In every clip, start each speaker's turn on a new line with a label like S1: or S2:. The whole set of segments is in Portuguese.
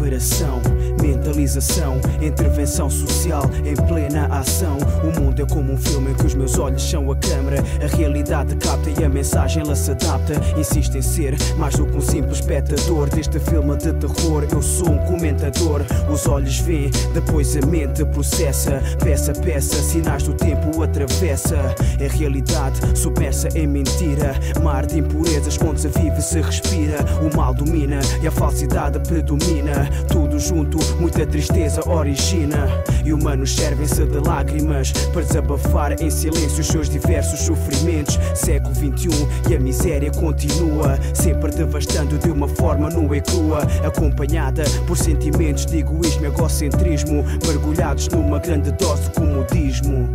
S1: Operação, mentalização, intervenção social em plena ação. O mundo é como um filme em que os meus olhos são a câmara. A realidade capta e a mensagem ela se adapta. Insisto em ser mais do que um simples espectador deste filme de terror. Eu sou um comentador. Os olhos veem, depois a mente processa. Peça a peça, sinais do tempo atravessa. É realidade submersa em mentira. Mar de impurezas onde se vive e se respira. O mal domina e a falsidade predomina. Tudo junto, muita tristeza origina. E humanos servem-se de lágrimas para desabafar em silêncio os seus diversos sofrimentos. Século XXI e a miséria continua, sempre devastando de uma forma nua e crua, acompanhada por sentimentos de egoísmo e egocentrismo, mergulhados numa grande dose de comodismo.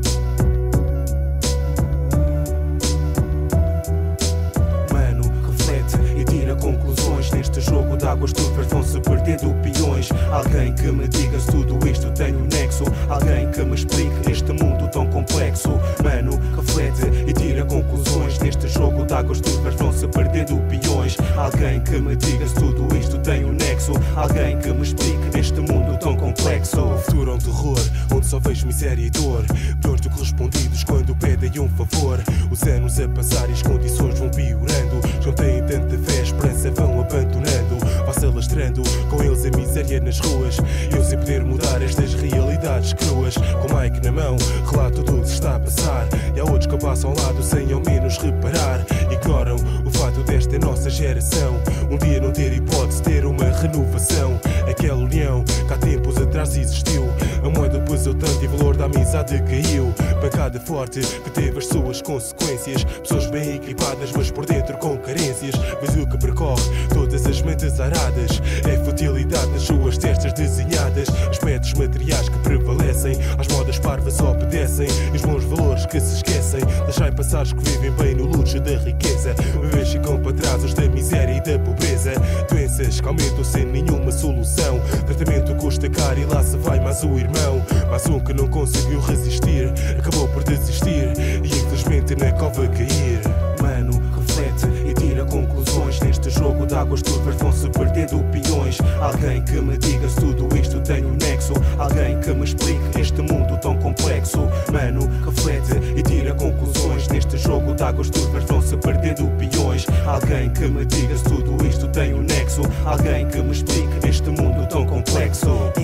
S1: Neste jogo de águas turvas vão-se perdendo peões. Alguém que me diga se tudo isto tem um nexo. Alguém que me explique este mundo tão complexo. Mano, reflete e tira conclusões. Neste jogo de águas turvas vão-se perdendo peões. Alguém que me diga se tudo isto tem um nexo. Alguém que me explique este mundo tão complexo.
S2: O futuro é um terror, onde só vejo miséria e dor. Pior do que respondidos quando pedem um favor. Os anos a passar e as condições vão piorando. Já têm tanta fé, esperança vão abandonando. Vai-se alastrando, com eles a miséria nas ruas. Eu sem poder mudar estas realidades cruas. Com o mic na mão, relato tudo se está a passar. E há outros que passam ao lado sem ao menos reparar. Ignoram o fato desta nossa geração um dia não ter hipótese, ter uma renovação. Aquela união que há tempos atrás existiu. A moeda pesou tanto e o valor da amizade caiu. Pancada forte que teve as suas consequências. Pessoas bem equipadas mas por dentro com carências. Vês o que percorre todas as mentes aradas. É futilidade nas suas testas desenhadas. Aspectos materiais que prevalecem, às modas parvas obedecem. E os bons valores que se esquecem. Deixai passar os que vivem bem no luxo da riqueza. Bebês ficam para trás os da miséria e da pobreza. Doenças que aumentam sem nenhuma solução. Tratamento custa caro e lá se vai mais um irmão. Mais um que não conseguiu resistir, acabou por desistir e infelizmente na cova cair.
S1: Mano, reflete e tira conclusões. Neste jogo de águas turvas vão-se perdendo peões. Alguém que me diga se tudo isto tem um nexo. Alguém que me explique este mundo tão complexo. Mano, reflete e tira conclusões. Neste jogo de águas turvas vão-se perdendo peões. Alguém que me diga se tudo isto tem um nexo. Alguém que me explique este mundo tão complexo.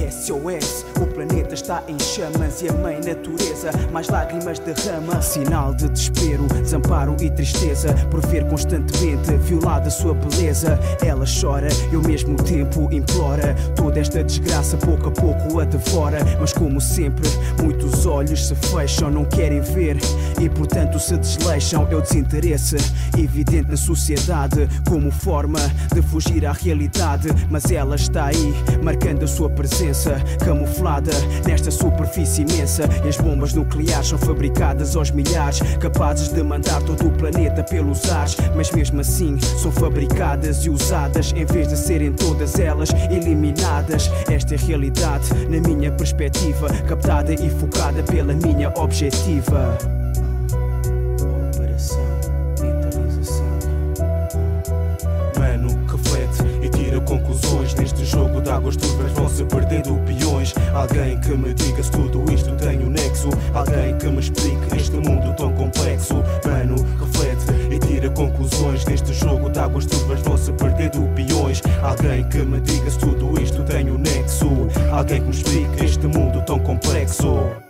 S1: SOS, o planeta está em chamas e a mãe natureza mais lágrimas derrama. Sinal de desespero, desamparo e tristeza por ver constantemente violada a sua beleza. Ela chora e ao mesmo tempo implora. Toda esta desgraça pouco a pouco a devora. Mas como sempre, muitos olhos se fecham, não querem ver e portanto se desleixam. É o desinteresse evidente na sociedade como forma de fugir à realidade. Mas ela está aí, marcando a sua presença, camuflada nesta superfície imensa. E as bombas nucleares são fabricadas aos milhares, capazes de mandar todo o planeta pelos ares. Mas mesmo assim são fabricadas e usadas em vez de serem todas elas eliminadas. Esta é a realidade na minha perspectiva, captada e focada pela minha objetiva. Operação, mentalização.
S2: Mano, reflete e tira conclusões. Neste jogo de águas turvas vão-se perdendo peões. Alguém que me diga se tudo isto tem um nexo. Alguém que me explique este mundo tão complexo. Mano, reflete e tira conclusões. Neste jogo de águas turvas vão-se perdendo peões. Alguém que me diga se tudo isto tem um nexo. Alguém que me explique este mundo tão complexo.